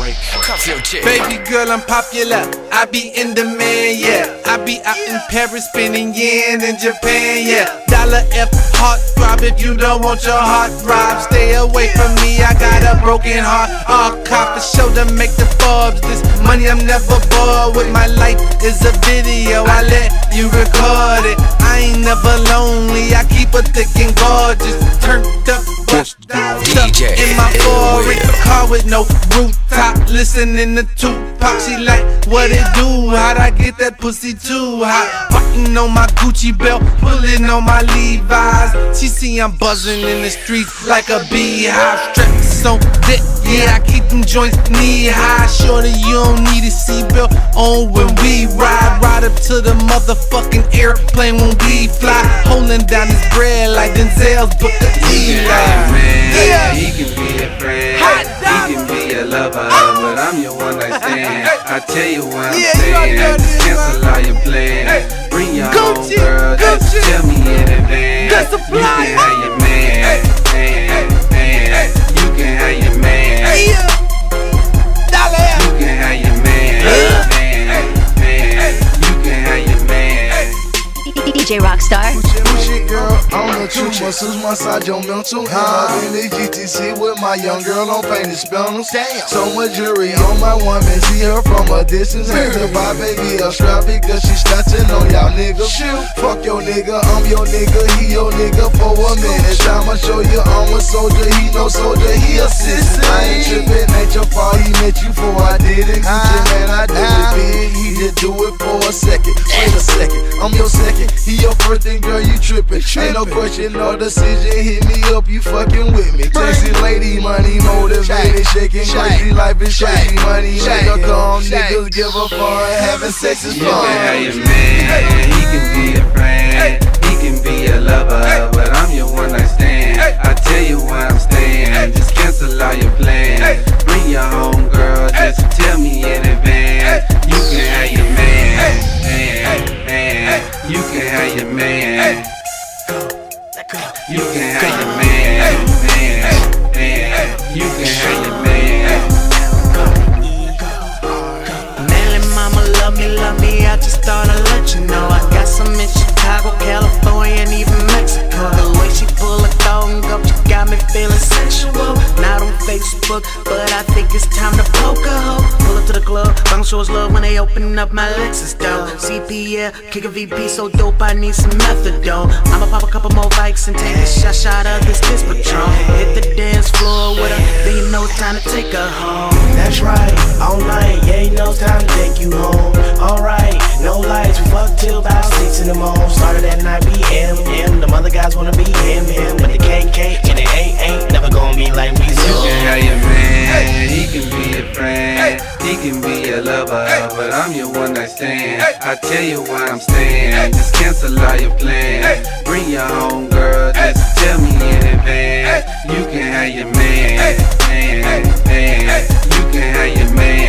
Baby girl, I'm popular, I be in demand, yeah. I be out in Paris spending yen in Japan, yeah. Dollar F heart throb if you don't want your heart throb. Stay away from me, I got a broken heart. All cop the show to make the Forbes. This money I'm never bored with. My life is a video, I let you record it. I ain't never lonely, I keep her thick and gorgeous. Turned up, DJ in my foreign car with no rooftop, listening to Tupac. She like, what it do? How'd I get that pussy too hot? Biting on my Gucci belt, pulling on my Levi's. She see I'm buzzing in the streets like a beehive. Strapped so thick, yeah, I keep them joints knee high. Shorty, you don't need a seatbelt on when we ride. Ride up to the motherfucking airplane when we fly. Holding down this bread like Denzel's book of Eli. Yeah. He can be a friend, he can be a lover, but I'm your one night stand. I tell you what I'm saying, just cancel all your plans. Bring your own girl, just tell me in advance. You can have your man, you can have your man. You can have your man, you can have your man. DJ Rockstar. Girl, on the true muscles, massage your mental health. In the GTC with my young girl on painted spanners. So much jewelry on my woman, see her from a distance. Had to buy baby a strap because she snatching on y'all niggas. Fuck your nigga, I'm your nigga, he your nigga for a minute. Time I show you I'm a soldier, he no soldier, he assistant. I ain't tripping, ain't your fault, he met you before I did it. Gucci man, I do it big, he just do it for a second. Wait a second, I'm your second, he your first, and girl you trippin'. Ain't no question, no decision, hit me up, you fucking with me. Sexy lady, money motivated, shaking crazy, life is crazy. Money make her come, niggas give her fun, having sex is fun. You can have your man, he can be a friend, he can be a lover, but I'm your one night stand. I tell you where I'm staying, just cancel all your plans. Bring your home girl, just tell me in advance. You can have your man, you can have your man. You can have your man, you can have your man. Marilyn mama love me, I just thought I'd let you know. I got some in Chicago, California, and even Mexico. The way she pull her thong up, she got me feeling sexual. Not on Facebook, but I think it's time to poke a hoe. Pull up to the club, bounce shows love when they open up my Lexus door. CP, yeah, kick a VP so dope, I need some methadone. I'ma pop a couple more bikes and take a shot of this Patron. Hit the dance floor with her, then you know it's time to take her home. That's right, all night, yeah, you know it's time to take you home. Alright, no lights, we fuck till about 6 in the morning. Started at 9 p.m. The other guys wanna be him, but the KK and it ain't never gonna be like we do. You can have your man, he can be a friend, he can be a lover, but I'm your one night stand. I tell you where I'm staying, just cancel all your plans. Bring your home girl, just tell me in advance. You can have your man, you can have your man.